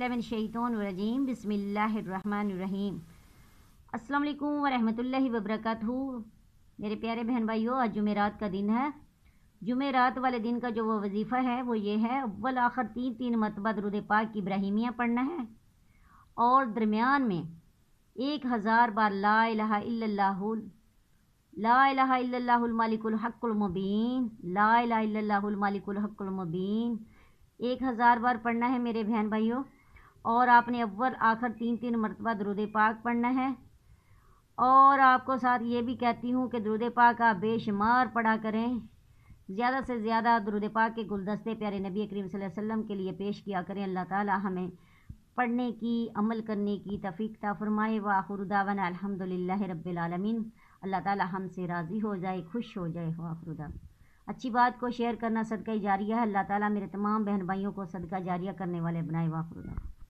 बिल्लाहि मिनश शैतानिर रजीम बिस्मिल्लाहिर्रहमानिर्रहीम। अस्सलाम वालेकुम वरहमतुल्लाहि वबरकातुहू। मेरे प्यारे बहन भाइयों, आज जुमेरात का दिन है। जुमेरात वाले दिन का जो वो वजीफ़ा है वो ये है, अव्वल आखिर तीन तीन मरतबा दरूद पाक की इब्राहिमिया पढ़ना है और दरमियान में 1000 बार ला इलाहा इल्लल्लाहुल मालिकुल हक़्क़ुल मुबीन, ला इलाहा इल्लल्लाहुल मालिकुल हक़्क़ुल मुबीन 1000 बार पढ़ना है मेरे बहन भाइयों। और आपने अव्वल आखिर तीन तीन मरतबा दरूद पाक पढ़ना है। और आपको साथ ये भी कहती हूँ कि दरूद पाक आप बेशुमार पढ़ा करें, ज़्यादा से ज़्यादा दरूद पाक के गुलदस्ते प्यारे नबी करीम सल्लल्लाहु अलैहि वसल्लम के लिए पेश किया करें। अल्लाह ताला हमें पढ़ने की, अमल करने की तौफीक अता फरमाए। व आखिरु दावाना अल्हम्दुलिल्लाहि रब्बिल आलमीन। अल्लाह ताला हमसे राज़ी हो जाए, खुश हो जाए। व आखिरु दावाना। अच्छी बात को शेयर करना सदका जारिया है। अल्लाह ताला मेरे तमाम बहन भाइयों को सदका जारिया करने वाले बनाए। व आखिरु दावाना।